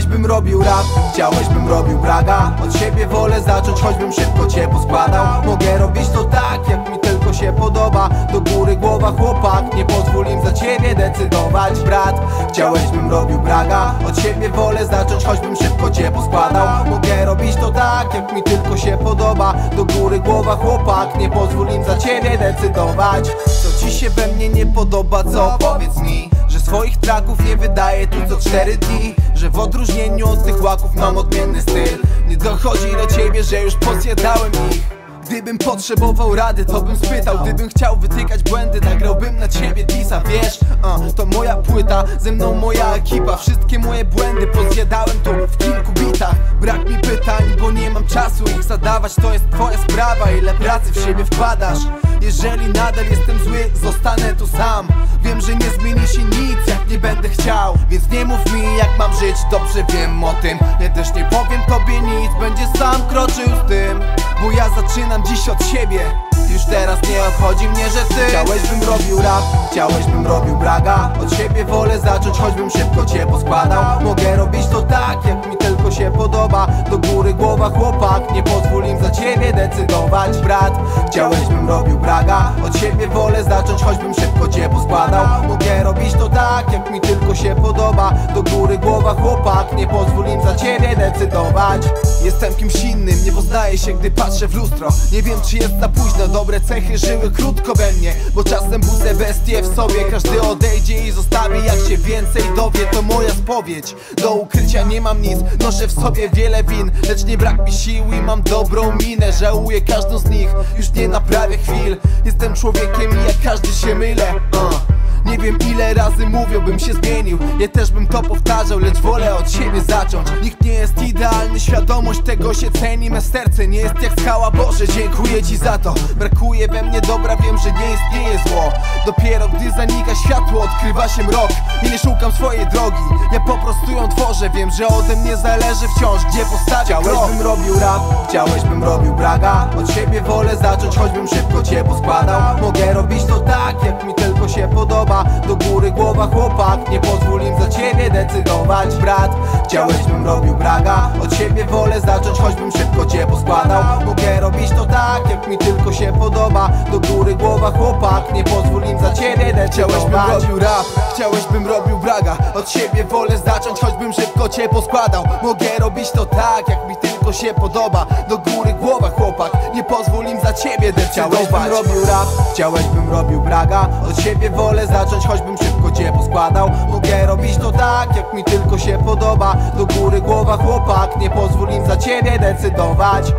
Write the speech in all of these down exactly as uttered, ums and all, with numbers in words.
bym robił rap, chciałeś bym robił braga. Od siebie wolę zacząć, choćbym szybko cię poskładał. Mogę robić to tak, jak mi tylko się podoba. Do góry głowa chłopak, nie pozwól im za ciebie decydować. Brat, chciałeś bym robił braga. Od siebie wolę zacząć, choćbym szybko cię poskładał. Mogę robić to tak, jak mi tylko się podoba. Do góry głowa chłopak, nie pozwól im za ciebie decydować. Co ci się we mnie nie podoba, co? Powiedz mi, że swoich traków nie wydaję tu co cztery dni. Że w odróżnieniu od tych łaków mam odmienny styl. Nie dochodzi do ciebie, że już posjadałem ich. Gdybym potrzebował rady, to bym spytał. Gdybym chciał wytykać błędy, nagrałbym na ciebie disa. Wiesz, uh, to moja płyta, ze mną moja ekipa. Wszystkie moje błędy pozjadałem tu w kilku bitach. Brak mi pytań, bo nie mam czasu ich zadawać. To jest twoja sprawa, ile pracy w siebie wkładasz. Jeżeli nadal jestem zły, zostanę tu sam. Wiem, że nie zmieni się nic, jak nie będę chciał. Więc nie mów mi, jak mam żyć, dobrze wiem o tym. Ja też nie powiem tobie nic, będziesz sam kroczył z tym. Bo ja zaczynam dziś od siebie. Już teraz nie obchodzi mnie, że ty chciałeś bym robił rap, chciałeś bym robił braga. Od siebie wolę zacząć, choćbym szybko cię poskładał. Mogę robić to tak, jak mi tylko się podoba. Do góry głowa chłopak, nie pozwól im za ciebie decydować. Brat, chciałeś bym robił braga. Od siebie wolę zacząć, choćbym szybko cię poskładał. Mogę robić to tak, jak mi tylko się podoba. Do góry głowa chłopak, nie pozwól im za ciebie decydować. Jestem kimś innym, nie poznaję się, gdy patrzę w lustro. Nie wiem, czy jest za późno, dobre cechy żyły krótko we mnie. Bo czasem budzę bestie w sobie. Każdy odejdzie i zostawi, jak się więcej dowie. To moja spowiedź, do ukrycia nie mam nic. Noszę w sobie wiele win, lecz nie brak mi sił i mam dobrą minę. Żałuję każdą z nich, już nie naprawię chwil. Jestem człowiekiem i jak każdy się mylę. uh. Nie wiem ile razy mówią, bym się zmienił. Ja też bym to powtarzał, lecz wolę od siebie zacząć. Nikt nie jest idealny, świadomość tego się ceni. Me serce nie jest jak skała, Boże, dziękuję ci za to. Brakuje we mnie dobra, wiem, że nie istnieje zło. Dopiero gdy zanika światło, odkrywa się mrok. I nie szukam swojej drogi, ja po prostu ją tworzę. Wiem, że ode mnie zależy wciąż, gdzie postawię krok. Chciałeś bym robił rap, chciałeś bym robił braga. Od siebie wolę zacząć, choćbym szybko cię poskładał. Mogę robić to tak, jak mi tylko się podoba. Do góry głowa chłopak, nie pozwól im za ciebie decydować. Brat, chciałeś bym robił braga. Od siebie wolę zacząć, choćbym szybko cię poskładał. Mogę robić to tak, jak mi tylko się podoba. Do góry głowa chłopak, nie pozwól im za ciebie decydować. Chciałeś bym robił rap, chciałeś bym robił braga. Od siebie wolę zacząć, choćbym szybko cię poskładał. Mogę robić to tak, jak mi tylko się podoba. Do góry głowa chłopak, nie pozwól im za ciebie decydować. Chciałeś bym robił rap, chciałeś bym robił braga. Od siebie wolę zacząć, choćbym szybko cię poskładał. Mogę robić to tak, jak mi tylko się podoba. Do góry głowa chłopak, nie pozwól im za ciebie decydować.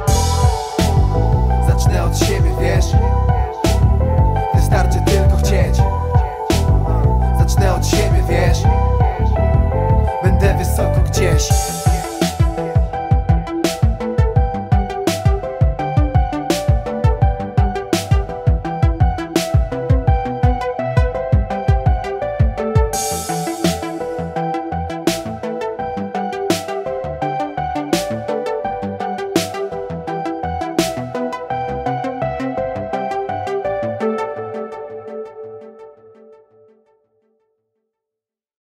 Zacznę od siebie, wiesz. Wystarczy tylko chcieć. Zacznę od siebie, wiesz. Będę wysoko gdzieś.